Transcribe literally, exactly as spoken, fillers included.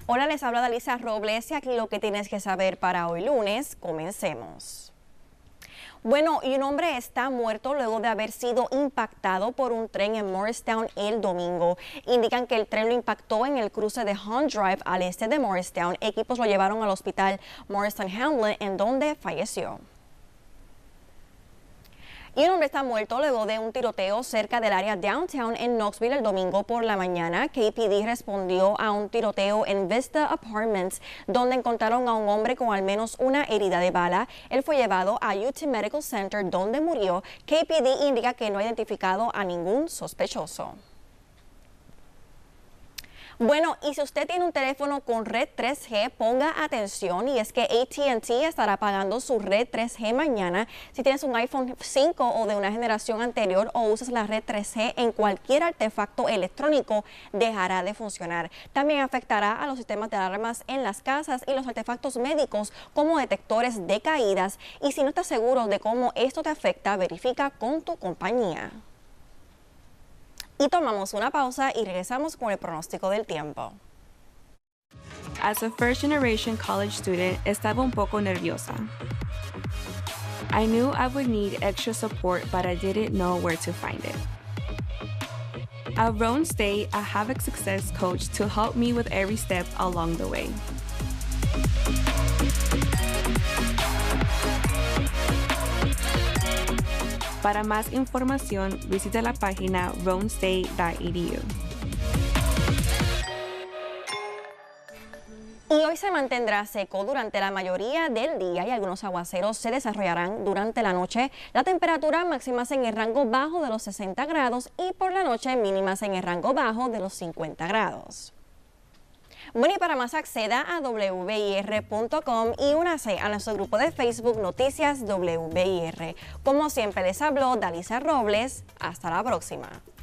Hola, les habla Dalisa Robles y aquí lo que tienes que saber para hoy lunes. Comencemos. Bueno, y un hombre está muerto luego de haber sido impactado por un tren en Morristown el domingo. Indican que el tren lo impactó en el cruce de Hunt Drive al este de Morristown. Equipos lo llevaron al hospital Morristown Hamlet, en donde falleció. Y un hombre está muerto luego de un tiroteo cerca del área downtown en Knoxville el domingo por la mañana. K P D respondió a un tiroteo en Vista Apartments, donde encontraron a un hombre con al menos una herida de bala. Él fue llevado a U T Medical Center, donde murió. K P D indica que no ha identificado a ningún sospechoso. Bueno, y si usted tiene un teléfono con red tres G, ponga atención, y es que A T and T estará pagando su red tres G mañana. Si tienes un iPhone cinco o de una generación anterior o usas la red tres G en cualquier artefacto electrónico, dejará de funcionar. También afectará a los sistemas de alarmas en las casas y los artefactos médicos como detectores de caídas. Y si no estás seguro de cómo esto te afecta, verifica con tu compañía. Y tomamos una pausa y regresamos con el pronóstico del tiempo. As a first-generation college student, estaba un poco nerviosa. I knew I would need extra support, but I didn't know where to find it. At Roane State, I have a success coach to help me with every step along the way. Para más información, visita la página roane state dot e d u. Y hoy se mantendrá seco durante la mayoría del día y algunos aguaceros se desarrollarán durante la noche. La temperatura máxima en el rango bajo de los sesenta grados y por la noche mínimas en el rango bajo de los cincuenta grados. Bueno, y para más acceda a w i r punto com y únase a nuestro grupo de Facebook Noticias W I R. Como siempre les habló Dalisa Robles. Hasta la próxima.